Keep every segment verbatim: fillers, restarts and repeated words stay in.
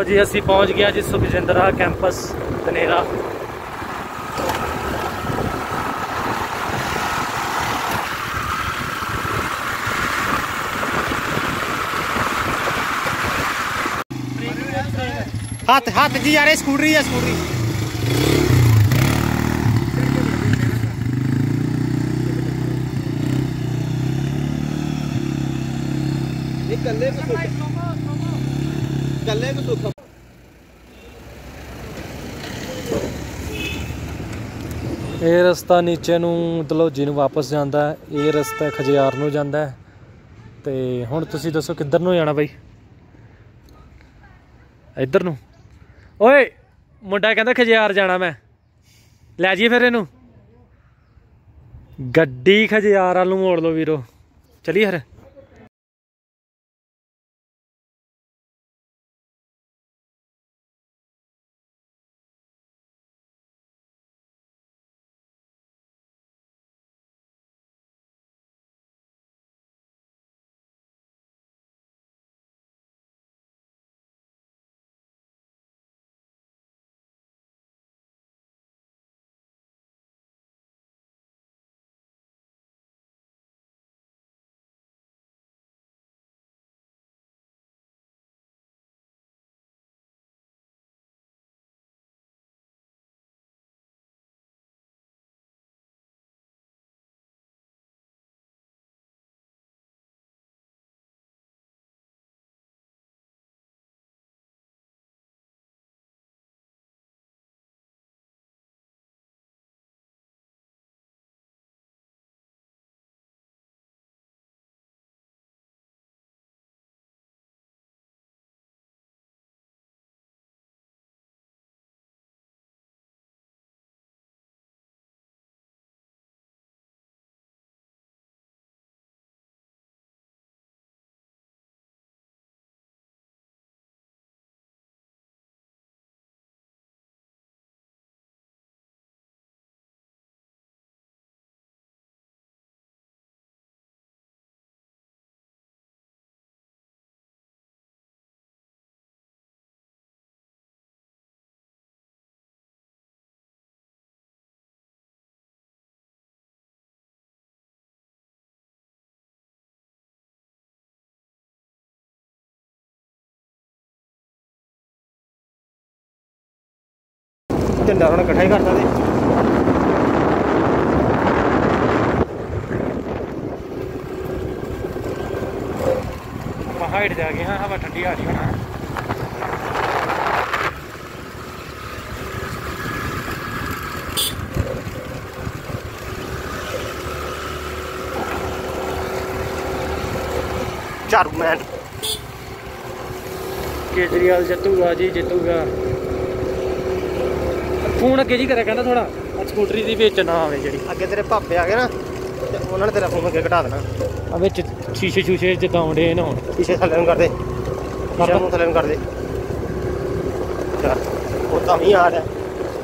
जी असी पहुंच गया जी सुखजिंदरा कैंपस धनेरा। हाथ हाथ जी यार स्कूटरी है स्कूटरी गले गले में सुख। ਇਹ ਰਸਤਾ ਨੀਚੇ ਨੂੰ ਦਲਹੌਜੀ ਨੂੰ ਵਾਪਸ ਜਾਂਦਾ ਹੈ, ਇਹ ਰਸਤਾ ਖਜਿਆਰ ਨੂੰ ਜਾਂਦਾ ਹੈ। ਤੇ ਹੁਣ ਤੁਸੀਂ ਦੱਸੋ ਕਿੱਧਰ ਨੂੰ ਜਾਣਾ ਬਾਈ? ਇੱਧਰ ਨੂੰ। ਓਏ ਮੁੰਡਾ ਕਹਿੰਦਾ ਖਜਿਆਰ ਜਾਣਾ ਮੈਂ, ਲੈ ਜਾਈਏ ਫਿਰ ਇਹਨੂੰ। ਗੱਡੀ ਖਜਿਆਰ ਵੱਲ ਨੂੰ ਮੋੜ ਲਓ ਵੀਰੋ, ਚਲੀਏ ਫਿਰ। झंडा उन्होंने इकट्ठा ही करता थे। हाइट जाके हाँ हवा ठंडी आ रही है ना। झाड़ू मैन केजरीवाल जितूगा जी जितूगा। फोन अगे जी करा कहना थोड़ा स्कूटरी दी विच ना आवे जेड़ी अगे तेरे पापे आ गए ना ते उन्होंने तेरा फोन अगे घटा देना। आ विच शीशे शूशे जिद्दां आउंदे ना हुण शीशे थल्ले ਨੂੰ कर दे शीशे ਨੂੰ थल्ले ਨੂੰ कर दे यार वो तो नहीं आ रहा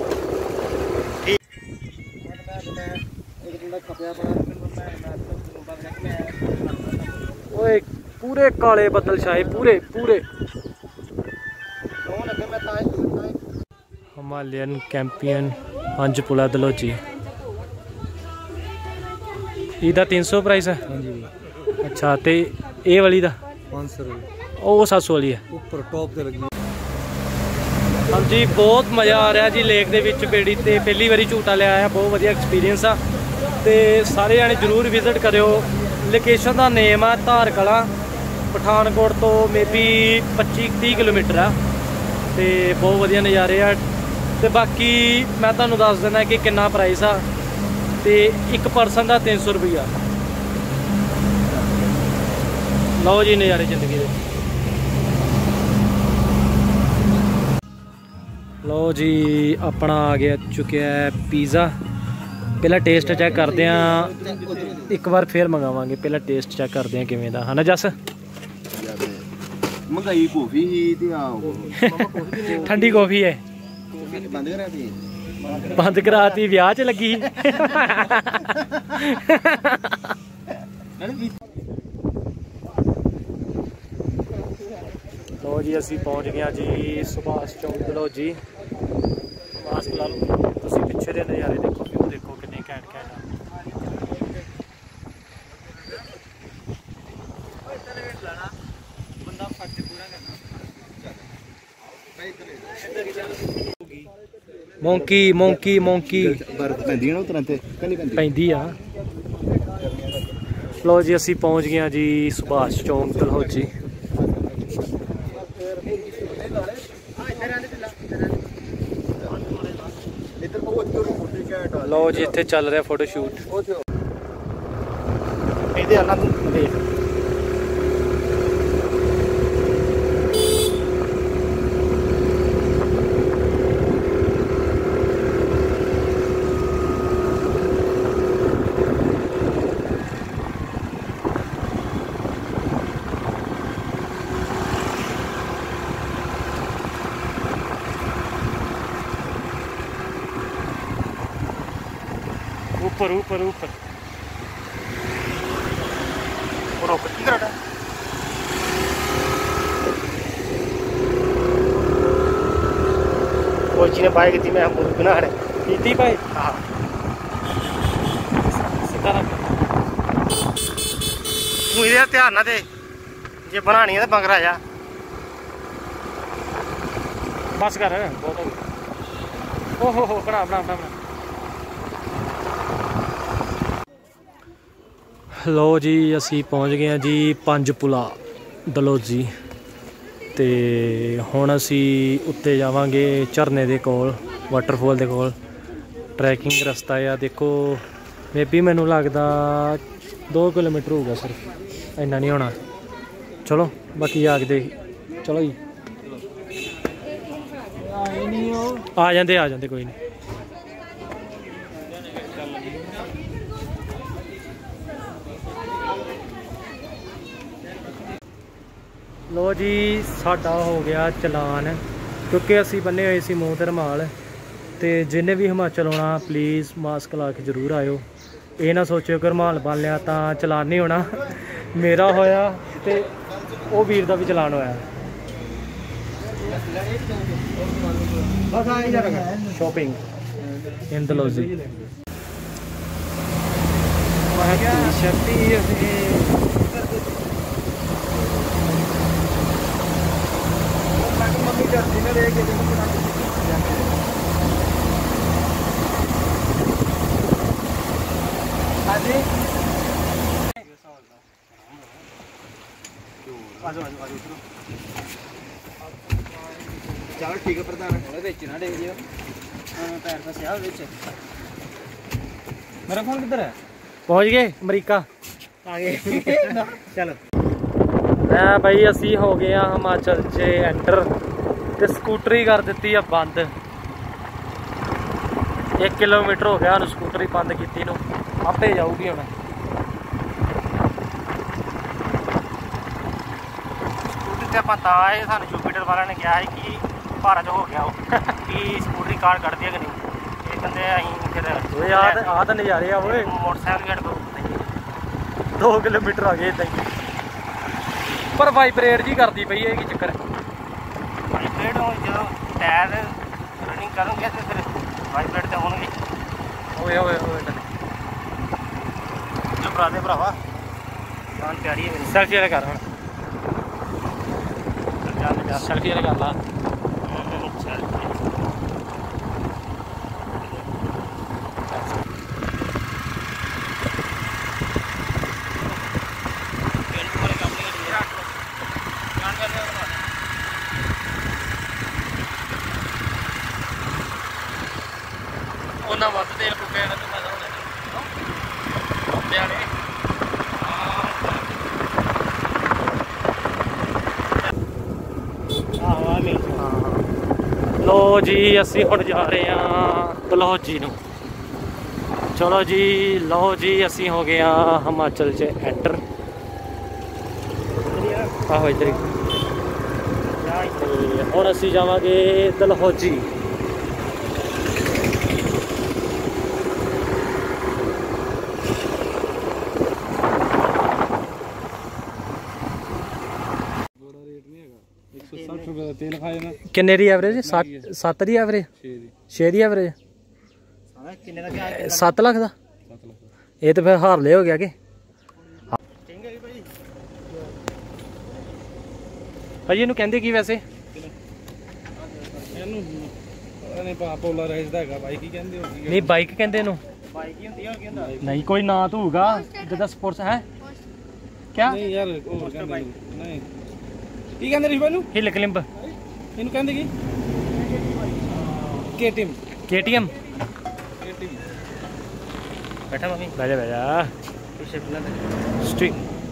ओए पूरे काले बदल छाए पूरे पूरे। हिमालयन कैंपियन पंचपुला दलोची ਇਹਦਾ तीन सौ प्राइस है। हाँ जी अच्छा तो ये वाली दा पाँच सौ रुपये वो सात सौ वाली है ऊपर टॉप ते लगी। हाँ जी बहुत मज़ा आ रहा जी लेक दे विच बेड़ी ते पहली बारी झूटा लिया है, बहुत वधिया एक्सपीरियंस आ ते सारे जाने जरूर विजिट करियो। लोकेशन का नेम है धार कला, पठानकोट तो मे बी पच्ची तीह किलोमीटर है ते बहुत वधिया नज़ारे आ। ते बाकी मैं तुहानू दस देना कि कितना प्राइस आ ते एक परसन का तीन सौ रुपया। लो जी नज़ारे जिंदगी दे। लो जी अपना आ गया चुके है पिज़्ज़ा। पहला टेस्ट चेक करते हैं, एक बार फिर मंगावांगे। पहला टेस्ट चेक करते हैं किवें दा है ना जस। मंगाई कॉफी ही ते आओ ठंडी कॉफी है बंद करा दी बंद कराती ब्याह च लगी। तो जी ਅਸੀਂ ਪਹੁੰਚ ਗਏ ਜੀ ਸੁਭਾਸ਼ ਚੌਂਕ ਦਲਹੌਜੀ। ਮਾਸਕ ਲਾ ਲਓ ਤੁਸੀਂ, ਪਿੱਛੇ ਦੇ ਨਜ਼ਾਰੇ ਦੇਖੋ, ਵਿਊ ਦੇਖੋ ਕਿੰਨੇ ਘੈਂਟ ਘੈਂਟ ਆ। ਮੌਂਕੀ ਮੌਂਕੀ ਮੌਂਕੀ ਬਰਫ਼ ਪੈਂਦੀ ਨਾ ਉਤਰਾਂ ਤੇ ਕੰਨੀ ਪੈਂਦੀ ਪੈਂਦੀ ਆ। ਲਓ ਜੀ ਅਸੀਂ ਪਹੁੰਚ ਗਏ ਹਾਂ ਜੀ ਸੁਭਾਸ਼ ਚੌਂਕ ਦਲਹੌਜੀ। ਲਓ ਜੀ ਇੱਥੇ ਚੱਲ ਰਿਹਾ ਫੋਟੋ ਸ਼ੂਟ। ਇਹਦੇ ਆਲਾ ਤੂੰ ਦੇਖ ऊपर ऊपर ऊपर रुक किधर है कोई चीज़ बाइक थी मैं हम बिना हड़े कीती भाई। हाँ सीधा रख मुझे ध्यान ना दे जे बनानी है तो बंगर आ जा बस कर बहुत हो गया। ओहो हो बना बना बना बना। ਲਓ ਜੀ ਅਸੀਂ ਪਹੁੰਚ ਗਏ ਹਾਂ ਜੀ ਪੰਜ ਪੁਲਾ ਦਲਹੌਜੀ ਤੇ ਹੁਣ ਅਸੀਂ ਉੱਤੇ ਜਾਵਾਂਗੇ ਝਰਨੇ ਦੇ ਕੋਲ, ਵਾਟਰਫਾਲ ਦੇ ਕੋਲ। ਟਰੈਕਿੰਗ ਰਸਤਾ ਆ ਦੇਖੋ, ਮੇਬੀ ਮੈਨੂੰ ਲੱਗਦਾ ਦੋ ਕਿਲੋਮੀਟਰ ਹੋਊਗਾ ਸਿਰਫ, ਇੰਨਾ ਨਹੀਂ ਹੋਣਾ। ਚਲੋ ਬਾਕੀ ਜਾ ਕੇ ਦੇਖ। ਚਲੋ ਜੀ ਆ ਜਾਂਦੇ ਆ ਜਾਂਦੇ ਕੋਈ ਨਹੀਂ। ਲੋ ਜੀ ਸਾਡਾ ਹੋ ਗਿਆ ਚਲਾਨ, ਕਿਉਂਕਿ ਅਸੀਂ ਬੰਨੇ ਹੋਏ ਸੀ ਮੂੰਹ ਤੇ ਰੁਮਾਲ। ਤੇ ਜਿਹਨੇ ਵੀ ਹਿਮਾਚਲ ਆਉਣਾ ਪਲੀਜ਼ ਮਾਸਕ ਲਾ ਕੇ ਜ਼ਰੂਰ ਆਇਓ। ਇਹ ਨਾ ਸੋਚਿਓ ਕਿ ਰੁਮਾਲ ਬੰਨ ਲਿਆ ਤਾਂ ਚਲਾਨ ਨਹੀਂ ਹੋਣਾ। ਮੇਰਾ ਹੋਇਆ ਤੇ ਉਹ ਵੀਰ ਦਾ ਵੀ ਚਲਾਨ ਹੋਇਆ। Shopping in Dalhousie. चल ठीक है प्रधान ना देख लियो पैर फसिया मेरा फोन किधर है। पहुंच गए अमरीका आ गए। चलो मैं भाई असी हो गए हाँ हिमाचल च एंटर ते स्कूटरी कर दी है बंद। एक किलोमीटर हो गया स्कूटरी बंद की नू, आपे जाऊगी हुण। स्कूटरी आप आए सानू जुपिटर वाला ने कहा कि भारा जो हो गया वो कि स्कूटरी कार्ड कट दिया कि नहीं, ये कहते अं फिर यार आ तो नज़ारे आ वो मोटरसाइकिल को दो किलोमीटर आ गए इदा ही, पर वाइब्रेट जी करती पई है कि चक्कर। वाइब्रेट हो जो टायर रनिंग करोगे तो फिर वाइब्रेट तो होंगे। ओए ओए ओए जो भरा दे भरावा जान प्यारी है। सेल्फी वाले कर सेल्फी वाले कर ला। ਉਹਨਾਂ ਵੱਧ ਤੇਲ ਫੁੱਕਿਆ ਨਾ ਤੇ ਫਾਇਦਾ ਹੋਣਾ ਲਿਆਣੇ। लो जी असी हुण जा रहे हैं दलहौजी नूं। चलो जी लो जी असी हो गए हाँ हिमाचल च एंटर। आहो इधर हुण असी जावांगे दलहौजी। तेल खाए ना किन्ने दी एवरेज सत्त सत्त दी एवरेज छे दी एवरेज सत्त लख दा ये तो फिर हार्ले हो गया कि भाई इनू कहंदे की वैसे ਇਹਨੂੰ ਨਹੀਂ ਪਾ ਪੋਲਰਾਈਜ਼ਡ ਹੈਗਾ ਬਾਈਕ ਹੀ ਕਹਿੰਦੇ ਹੋਗੀ नहीं बाइक कहंदे इनू ਬਾਈਕ ਹੀ ਹੁੰਦੀ ਹੋਰ ਕੀ ਹੁੰਦਾ नहीं कोई ना तो होगा जिदा स्पोर्ट्स है क्या ਨਹੀਂ ਯਾਰ ਹੋਰ ਕਹਿੰਦੇ ਨਹੀਂ ਕੀ ਕਹਿੰਦੇ ਰਿਸ਼ਵਾ ਨੂੰ हिल क्लिंब ਇਹਨੂੰ ਕਹਿੰਦੇ ਕੀ केटीएम केटीएम केटीएम ਬੈਠਾ ਮੰਮੀ बैजा बैजा ਪਿੱਛੇ ਫਿਲਮ स्ट्रीट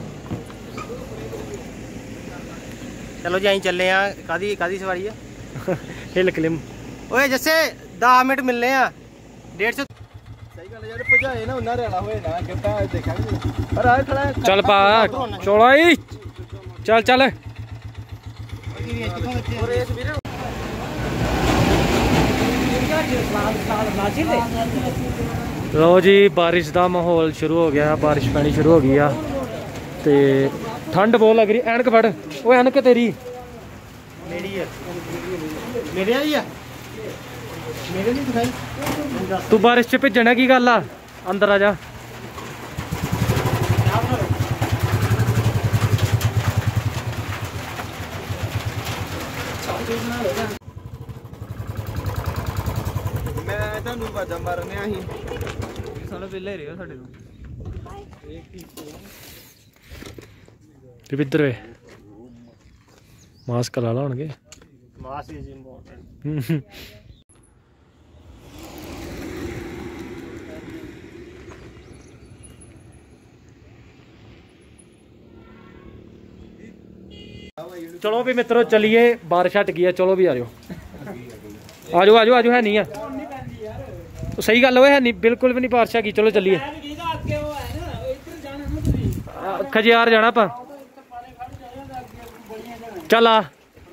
ਚਲੋ ਜੀ ਅਸੀਂ ਚੱਲੇ ਆ ਕਾਦੀ ਕਾਦੀ ਸਵਾਰੀ ਆ हिल क्लिंब ਓਏ ਜੱਸੇ ਦਸ ਮਿੰਟ ਮਿਲਨੇ ਆ डेढ़ सौ ਸਹੀ ਗੱਲ ਯਾਰ ਭਜਾਏ ਨਾ ਉਹਨਾਂ ਰਹਿਣਾ ਹੋਏ ਨਾ ਕਿਤਾ ਦੇਖਾਂਗੇ ਪਰ ਆ ਖੜਾ चल पा चलो आई चल चल लो जी बारिश का माहौल शुरू हो गया बारिश पैनी शुरू हो गई आ ते ठंड बहुत लग रही ऐनक फड़ वो ऐनक तेरी मेरी है मेरे आई है मेरे नहीं दिखाई तू बारिश च भेजना की गल आ अंदर आ जा ਮੈਂ ਤੁਹਾਨੂੰ ਵਾਜਾ ਮਾਰਨੇ ਆਹੀ ਸਾਡਾ ਵੇਲੇ ਰਿਹਾ ਸਾਡੇ ਤੋਂ इधर वे मास्क ला ला होणगे मास इज इंपॉर्टेंट चलो भी मित्रों चलिए बारिश हट गई है चलो भी आ जाओ आ जाओ आ जाओ आ जाओ है नहीं है सही गल है नहीं बिल्कुल भी नहीं बारिश है चलो चलिए खजियार जाना आप चल आ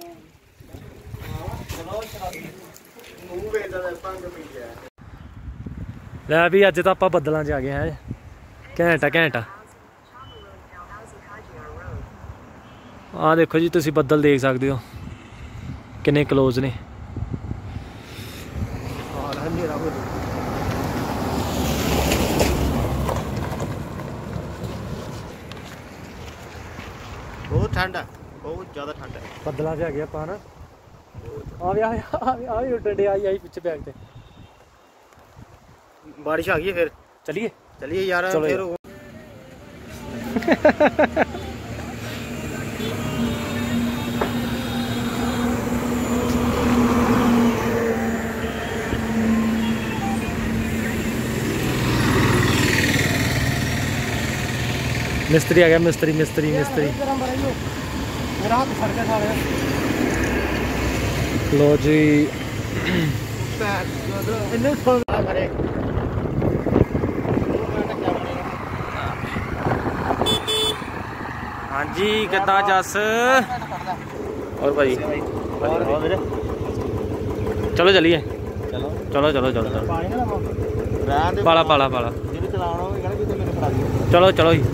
लै भी अज तो आप बदलों च आ गए हैं घंटा घंटा आ देखो जी तुसी बदल देख सकते हो किन्ने क्लोज ने बहुत ठंड है बहुत ज्यादा ठंड है बदलों च आ गया ना आ भी आ भी उड्डन डे आई आई पिछे बैग ते बारिश आ गई है फिर चलिए चलिए यार चलो फिर मिस्त्री आ गया मिस्त्री मिस्त्री मिस्त्री मेरा हाथ फड़ के खा गया लो जी हाँ जी कितना जस और भाई चलो चलिए चलो चलो चलो चलो चलो पानी ना पाला पाला पाला चलाना होगा चलो चलो जी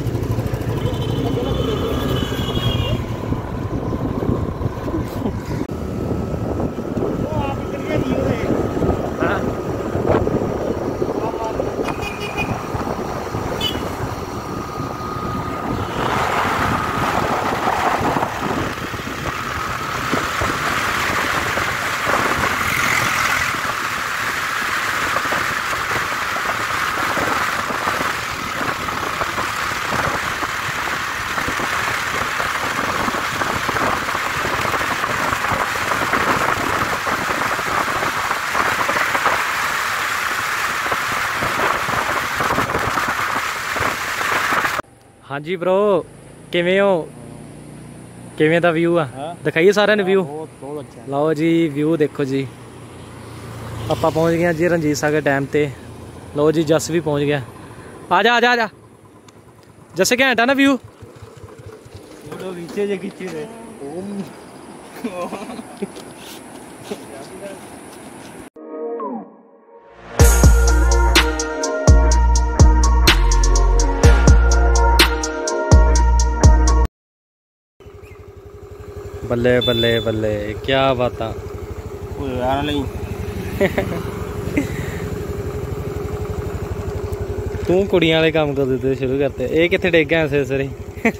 हाँ जी ब्रो किवें हो किवें दा व्यू आ दिखाइए सारे ने व्यू बहुत बहुत अच्छा लाओ जी व्यू देखो जी ਆਪਾਂ पहुंच गए जी रंजीत सागर डैम ते लो जी जस भी पहुंच गया आ जा आ जा आ जा जैसे घंटा ना व्यू फोटो खींचे जे खींचे रे बल्ले बल्ले बल्ले क्या बात। तू कुड़ियां वाले काम कर देते शुरू करते। ये कितने डिग गए सिर सिर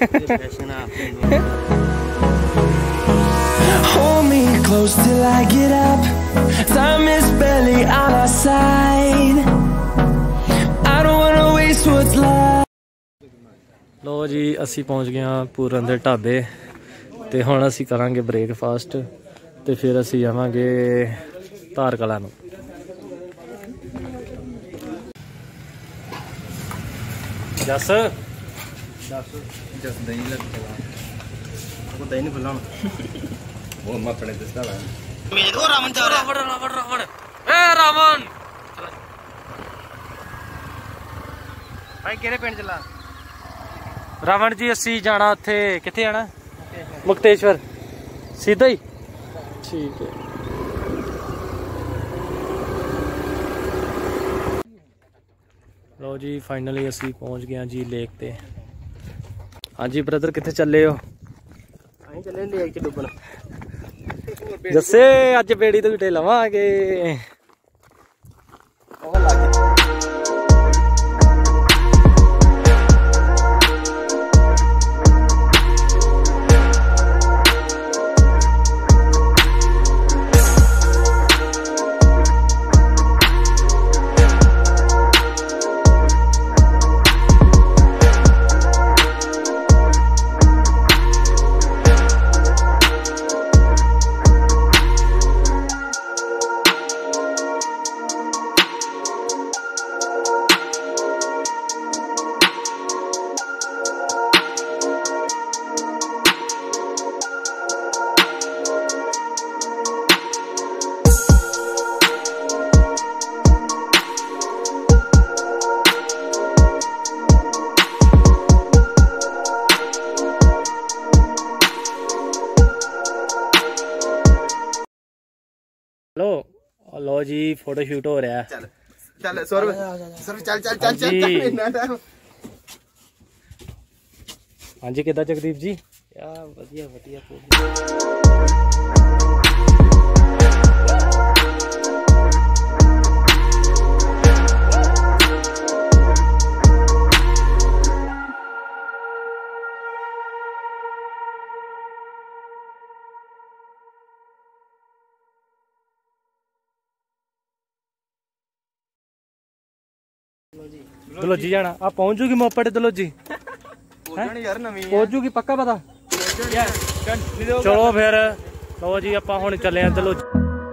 Hold me close till I get up. Time is barely on our side. I don't wanna waste what's left. लो जी असी पहुंच गए हाँ पूरन दे ढाबे ते हुण असी करांगे ब्रेकफास्ट ते फिर असी जावांगे धार कला नूं। जस जस दही लग वो दही नहीं खुला वो मैं अपने दस्ता ला मेरे को रावण जा रहा है। रावण रावण रावण ए रावण भाई केड़े पिंड चला? रावण जी असी जाना उत्थे कित्थे जाना? मुक्तेश्वर सीधा ही ठीक है। लो जी फाइनली असी पहुंच गए जी लेक ते। हाँ जी ब्रदर कित्थे चले हो? ਅਸੀਂ ਚੱਲੇ ਲੇਕ ਚ ਡੁੱਬਣ। जस्से अज बेड़ी तो गिटे लवांगे। लो लो जी फोटो शूट हो रहा है। चल चल सौरभ सौरभ चल चल चल चल चल। हाँ जी किदा जगदीप जी? यार वधिया वधिया। दलोजी जाना आ पहुंच जूगी मोपड़ दलोजी यार नवीं पहुंच जूगी पक्का पता। चलो फिर लो जी आप हुण चले दलोजी।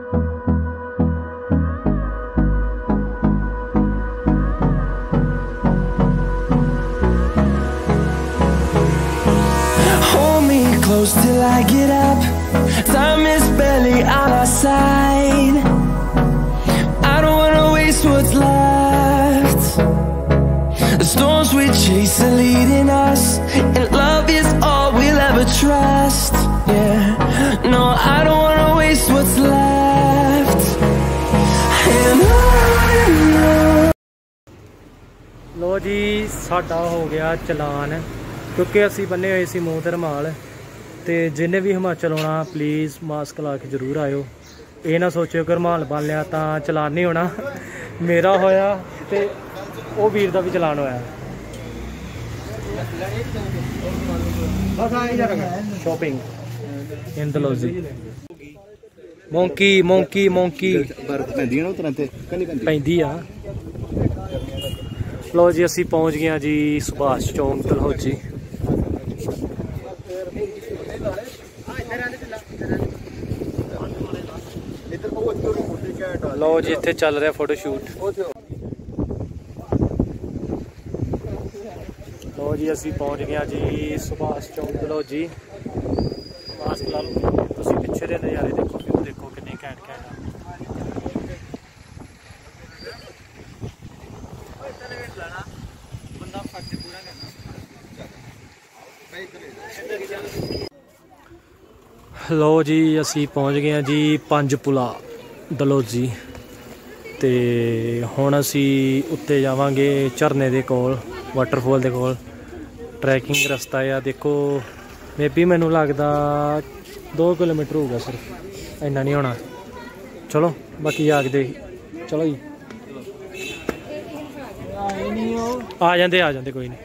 Hold me close till I get up. Time is barely on our side. I don't wanna waste what's left. The storms we chase are leading us, and love is all we'll ever trust. Yeah, no, I don't wanna waste what's left. And I know. लो जी साडा हो गया चलान क्योंकि असी बने हुए सी मूँह ते रुमाल ते जिन्हें भी हिमाचल आना प्लीज़ मास्क ला के जरूर आयो। ये ना सोचो कि रुमाल बन लिया तो चलान नहीं होना। मेरा होया ते वो वीर का भी चलान होया। Shopping in Dalhousie monkey monkey monkey पैंदी आ। लो जी असी पहुंच गए जी सुभाष चौंक दलहौजी। लो जी इत्थे चल रहा फोटो शूट। लो जी असी पहुंच गए जी सुभाष चौंक दलहौजी। मास्क ला लो तुसी पिछे दे नज़ारे देखो व्यू देखो कितने घैंट घैंट। लो जी असी पहुंच गए जी पंज पुला दलोजी ते हुण असी उत्ते जावांगे झरने दे कोल वाटरफॉल दे कोल। ट्रैकिंग रस्ता है देखो मे बी मैनू लगदा दो किलोमीटर होगा सिर्फ, इन्ना नहीं होना। चलो बाकी आग दे, चलो जी आ जाते आ जाते कोई नहीं।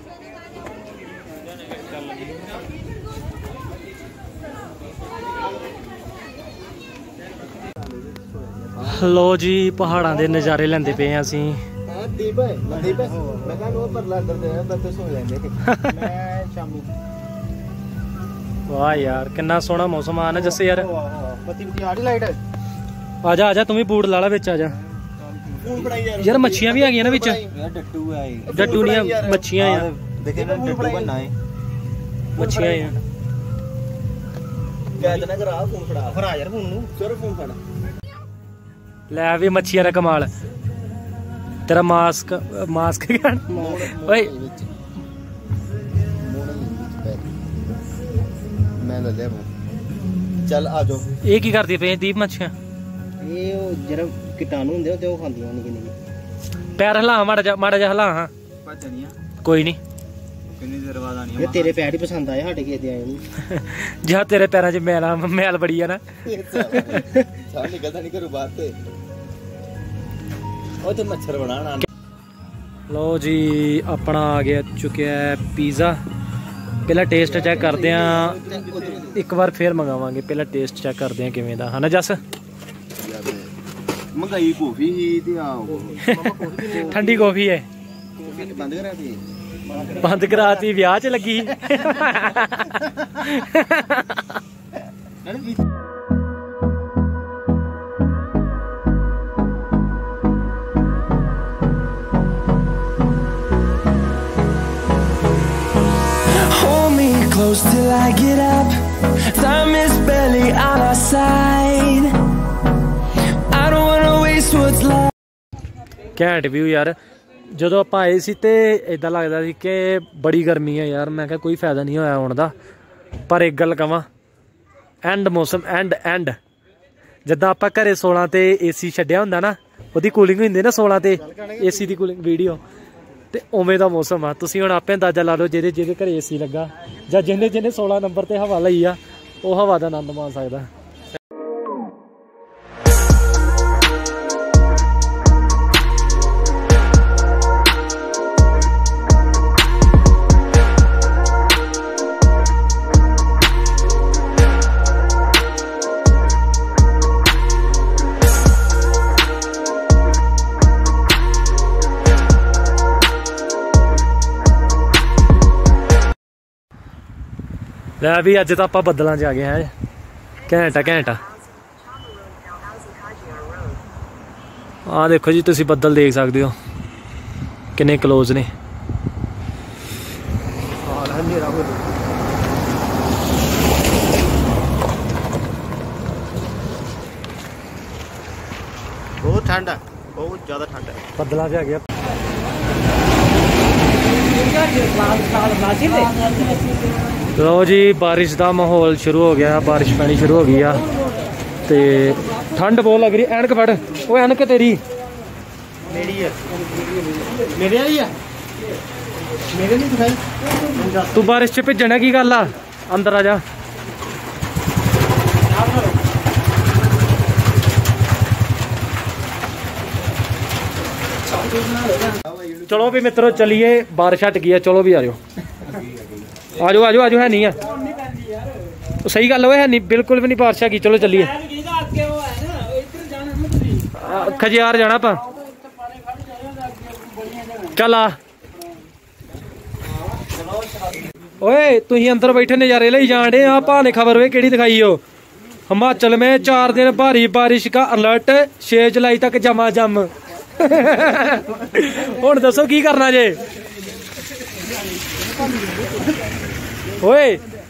लो जी पहाड़ों के नज़ारे लेंदे पे हैं असीं। वाह यार कितना सोहना मौसम आ ना जैसे यार। आजा आजा तू भी बूट ला ला बिच आजा यार। मच्छियां भी है ना बिच, डट्टू नहीं मच्छियां मच्छियां लै भी मच्छियां दा कमाल। तेरा मास्क मास्क ओए चल आ जाओ। ये की करदी पे दीप मच्छियां? ये जरा कीटाणु हुंदे ते ओह खांदियां निक्के निक्के। पैर हिला माड़ा जा माड़ा जा हिला। हां कोई नहीं किन्नी देर बाद आनी ये तेरे पैर ही पसंद आए साडे किते आए नहीं। जा तेरे पैरां च मैल मैल बड़ी है ना। साल निकलदा नहीं करू बात ते ओ तो मच्छर बनाना। लो जी अपना आ गया चुके है पिज़्ज़ा। पहला टेस्ट चेक करते हैं, एक बार फिर मंगावांगे। पहला टेस्ट चेक करते हैं किवें दा है ना जस। मंगाई कॉफी ही ते आ ठंडी कॉफी है। बंद करा दी बंद कराती ब्याह च लगी। Hold me close till I get up. Time is barely on our side. I don't wanna waste what's left. ਘੈਂਟ ਵਿਊ ਯਾਰ। ਜਦੋਂ ਆਪਾਂ ਆਏ ਸੀ ਤੇ ਇਦਾਂ ਲੱਗਦਾ ਸੀ ਕਿ ਬੜੀ ਗਰਮੀ ਹੈ ਯਾਰ। ਮੈਂ ਕਿਹਾ ਕੋਈ ਫਾਇਦਾ ਨਹੀਂ ਹੋਇਆ ਆਉਣ ਦਾ। ਪਰ ਇੱਕ ਗੱਲ ਕਵਾਂ, ਐਂਡ ਮੌਸਮ ਐਂਡ ਐਂਡ ਜਿੱਦਾਂ ਆਪਾਂ ਘਰੇ ਸੋਲਾਂ ਤੇ ਏਸੀ ਛੱਡਿਆ ਹੁੰਦਾ ਨਾ, ਉਹਦੀ ਕੂਲਿੰਗ ਹੁੰਦੀ ਨਾ ਸੋਲਾਂ ਤੇ ਏਸੀ ਦੀ ਕੂਲਿੰਗ ਵੀਡੀਓ, ਤੇ ਉਵੇਂ ਦਾ ਮੌਸਮ ਆ। ਤੁਸੀਂ ਹੁਣ ਆਪੇ ਅੰਦਾਜ਼ਾ ਲਾ ਲਓ ਜਿਹਦੇ ਜਿਹਦੇ ਘਰੇ ਏਸੀ ਲੱਗਾ ਜਾਂ ਜਿਹਨੇ ਜਿਹਨੇ ਸੋਲਾਂ ਨੰਬਰ ਤੇ ਹਵਾ ਲਈ ਆ, ਉਹ ਹਵਾ ਦਾ ਆਨੰਦ ਮਾਣ ਸਕਦਾ। ਲੈ ਵੀ ਅੱਜ ਤਾਂ ਆਪਾਂ ਬੱਦਲਾਂ 'ਚ ਆ ਗਏ ਹੈ। ਘੈਂਟਾ ਘੈਂਟਾ ਆਹ ਦੇਖੋ ਜੀ, ਤੁਸੀਂ ਬੱਦਲ ਦੇਖ ਸਕਦੇ ਹੋ ਕਿੰਨੇ ਕਲੋਜ਼ ਨੇ। बहुत ठंड है, बहुत ज्यादा ठंड है। ਬੱਦਲਾਂ 'ਚ ਆ ਗਿਆ। ਲਓ ਜੀ ਬਾਰਿਸ਼ ਦਾ ਮਾਹੌਲ ਸ਼ੁਰੂ ਹੋ ਗਿਆ। ਬਾਰਿਸ਼ ਪੈਣੀ ਸ਼ੁਰੂ ਹੋ ਗਈ ਆ ਤੇ ਠੰਡ ਬਹੁਤ ਲੱਗ ਰਹੀ। ਐਨਕ ਫੜ, ਉਹ ਐਨਕ ਤੇਰੀ मेरी है मेरे वाली है मेरे नहीं दिखाई। ਤੂੰ ਬਾਰਿਸ਼ 'ਚ ਭੇਜਣਾ ਕੀ ਗੱਲ ਆ? ਅੰਦਰ ਆ ਜਾ। चलो भी मित्रों चलिए, बारिश हट गई है। चलो भी आ जाओ आ जाओ आ जाओ आ जाओ। है नहीं है तो सही गल है नहीं, बिल्कुल भी नहीं बारिश है। चलो चलिए। खजियार जाना आप, चल आ। ओए तुम अंदर बैठे नज़ारे ले जान डे। आ भाने खबर वे केड़ी दिखाई हो। हिमाचल में चार दिन भारी बारिश का अलर्ट, छे जुलाई तक जमा जम। हुण दसो की करना जे। ओए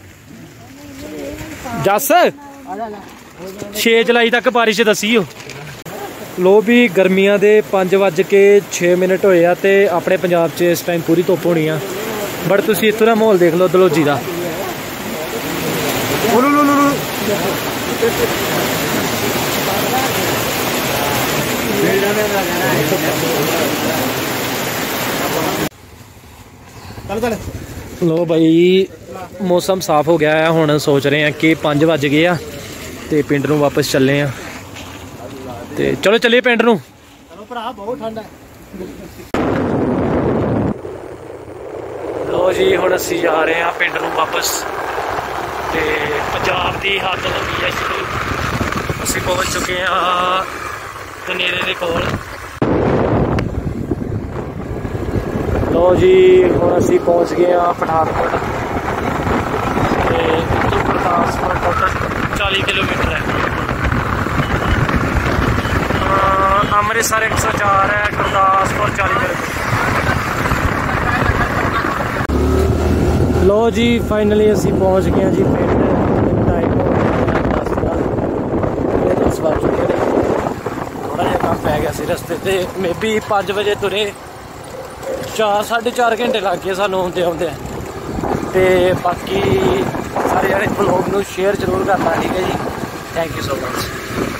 जस छे जुलाई तक बारिश दसी हो। लो भी गर्मियां दे पांच वज के छे मिनट होए आ ते अपने पंजाब च इस टाइम पूरी धुप्प होनी आ। बट तुसी इत्थों दा माहौल देख लो दलोजी दा। लो भाई मौसम साफ हो गया है। हुण सोच रहे हैं कि पाँच बज गए आ ते पिंड नूं वापस चले आ ते चलो चलिए पिंड नूं। बहुत ठंड है। लो जी हुण असीं जा रहे हैं पिंड नूं वापस ते पंजाब की हालत लगी है शुरू। असीं पहुँच चुके हैं धनेरे दे कोल। लो जी हुण असीं पहुँच गए हैं पठानकोट ते इत्थों गुरदासपुर टोटल चालीस किलोमीटर है। अमृतसर एक सौ चार है, गुरदासपुर चालीस किलोमीटर। लो जी फाइनली असीं पहुँच गए हैं जी पिंड। टाइम हो गया दस दस बज चुके हैं। थोड़ा जिहा काम पै गया सी रस्ते ते मे बी पाँच बजे तुरे चार साढ़े चार घंटे लग गए सानूं आउंदे आउंदे ते बाकी सारे जने ब्लॉग नूं शेयर जरूर करना ठीक है जी। Thank you so much.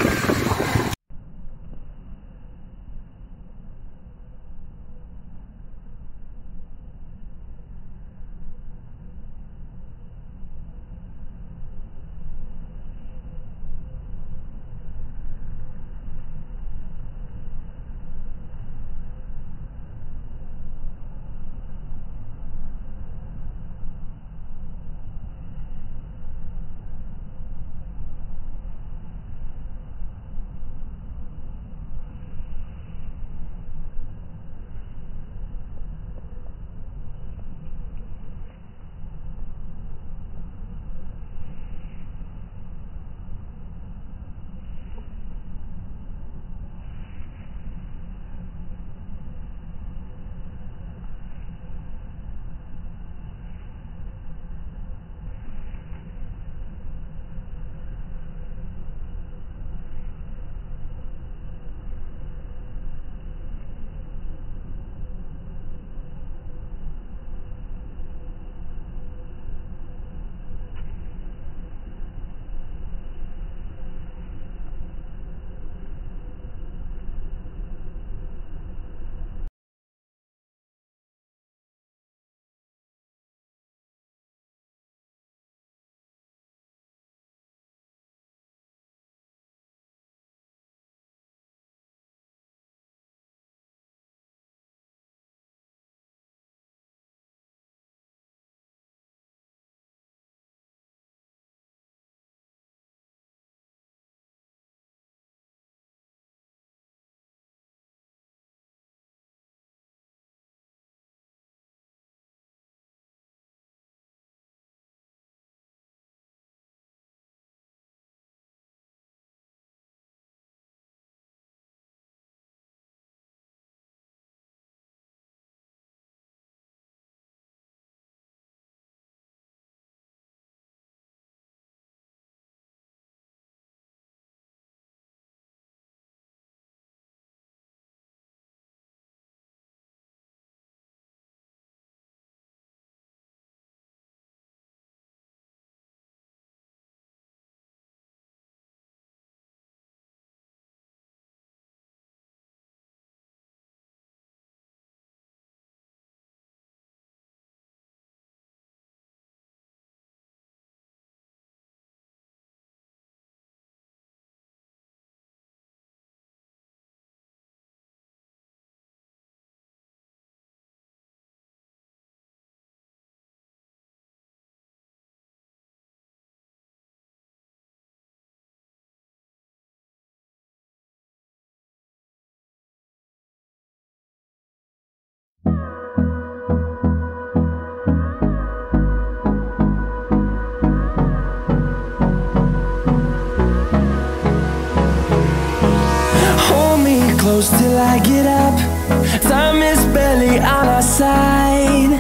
close till I get up. Time is barely on our side.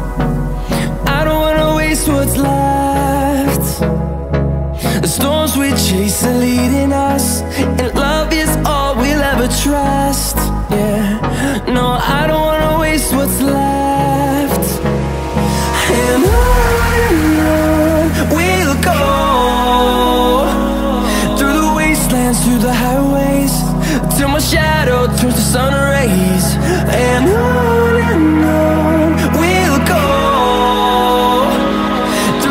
I don't wanna waste what's left. The storms we chase are leading us, and love is all we'll ever trust. Yeah, no, I don't wanna waste what's left. And on we'll go, through the wastelands, through the highways, till my shadow turns to sun rays. And on and on we'll go,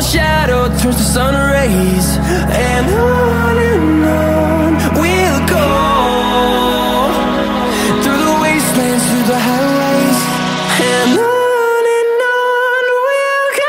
shadow turns to sun rays. And on and on we'll go, through the wastelands, through the highways. And on and on we'll go.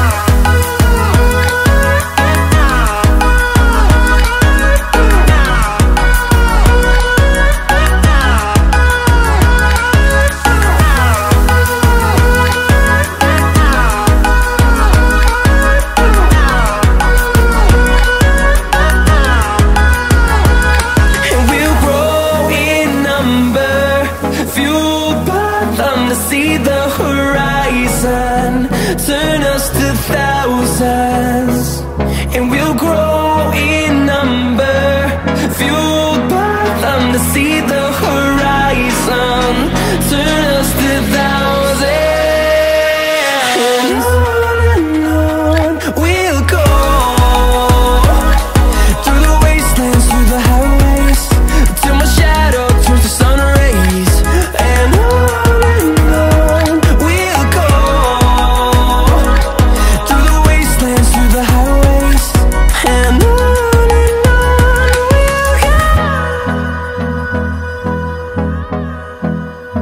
And we'll grow in number, fueled by them to see the horizon, turn us to thousands. And we'll grow in number, fueled by them to see the horizon, turn us to thousands. And on and on we'll go, through the wastelands, through the highways, till my shadow turns to sun rays. And on and on we'll go, through the wastelands, through the highways. And on and on we'll go.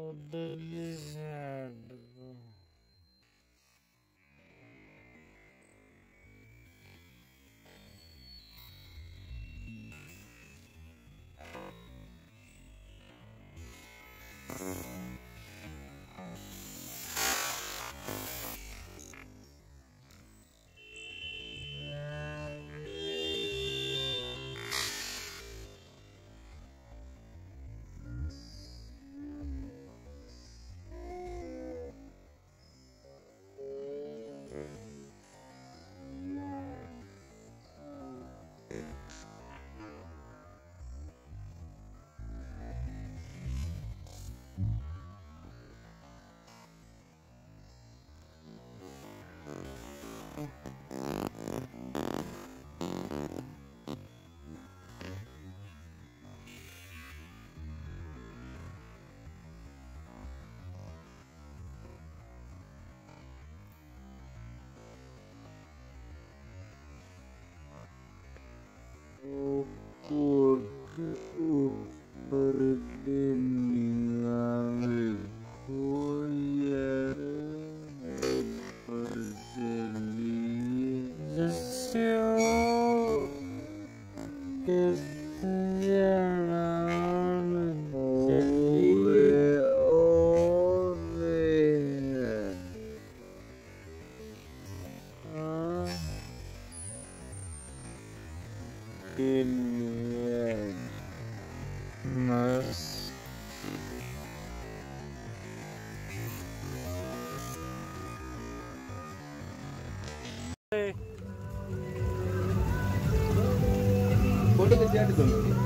Photo खिंचा दोनों की।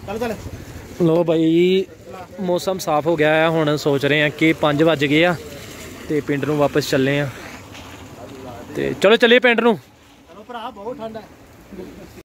ਚੱਲ ਚੱਲ ਲੋ ਬਾਈ ਮੌਸਮ ਸਾਫ਼ ਹੋ ਗਿਆ ਆ। ਹੁਣ ਸੋਚ ਰਹੇ ਆ ਕਿ ਪੰਜ ਵੱਜ ਗਏ ਆ ਤੇ ਪਿੰਡ ਨੂੰ ਵਾਪਸ ਚੱਲੇ ਆ। ਤੇ ਚਲੋ ਚੱਲੀਏ ਪਿੰਡ ਨੂੰ। ਚਲੋ ਭਰਾ ਬਹੁਤ ਠੰਡ ਹੈ।